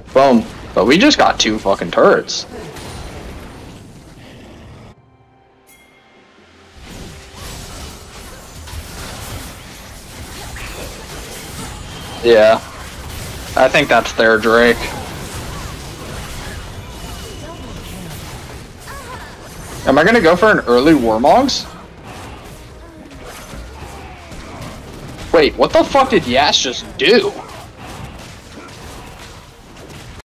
Boom. But we just got 2 fucking turrets. Yeah. I think that's their Drake. Am I gonna go for an early Warmogs? Wait, what the fuck did Yas just do?